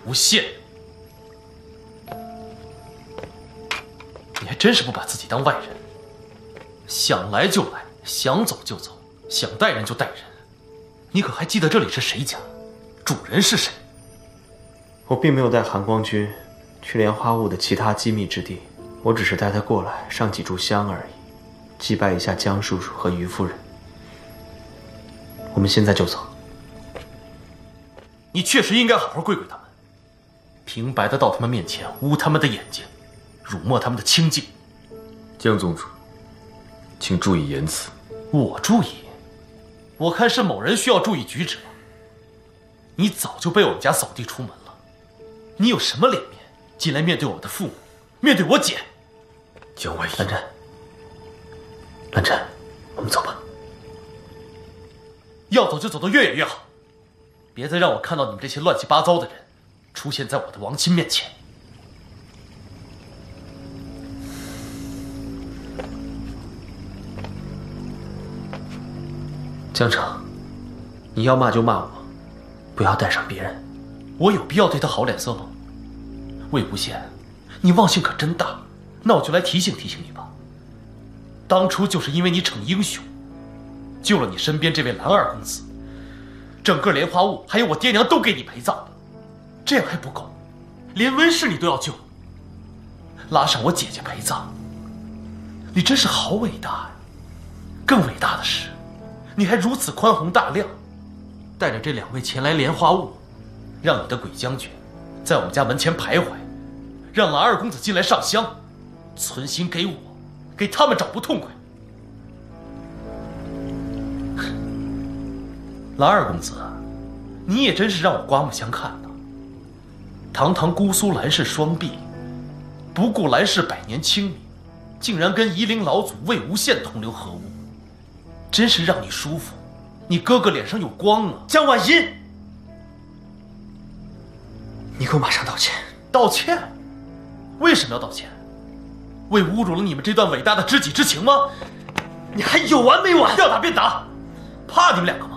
无限。你还真是不把自己当外人，想来就来，想走就走，想带人就带人。你可还记得这里是谁家，主人是谁？ 我并没有带韩光君去莲花坞的其他机密之地，我只是带他过来上几炷香而已，祭拜一下江叔叔和于夫人。我们现在就走。 你确实应该好好跪跪他们，平白的到他们面前污他们的眼睛，辱没他们的清净。 江宗主，请注意言辞。 我注意？我看是某人需要注意举止了。你早就被我们家扫地出门了，你有什么脸面进来面对我的父母，面对我姐？ 江外兰真，兰真，我们走吧。 要走就走得越远越好，别再让我看到你们这些乱七八糟的人出现在我的王亲面前。 江城，你要骂就骂我，不要带上别人。 我有必要对他好脸色吗？魏无羡，你忘性可真大。那我就来提醒提醒你吧。当初就是因为你逞英雄，救了你身边这位蓝二公子，整个莲花坞还有我爹娘都给你陪葬了。这样还不够，连温氏你都要救，拉上我姐姐陪葬，你真是好伟大呀！更伟大的是，你还如此宽宏大量，带着这2位前来莲花坞，让你的鬼将军在我们家门前徘徊，让蓝二公子进来上香，存心给我，给他们找不痛快。蓝二公子，你也真是让我刮目相看呐！堂堂姑苏蓝氏双璧，不顾蓝氏100年清明，竟然跟夷陵老祖魏无羡同流合污，真是让你舒服。你哥哥脸上有光啊！ 江婉音，你给我马上道歉！ 道歉？为什么要道歉？为侮辱了你们这段伟大的知己之情吗？ 你还有完没完？ 要打便打，怕你们2个吗？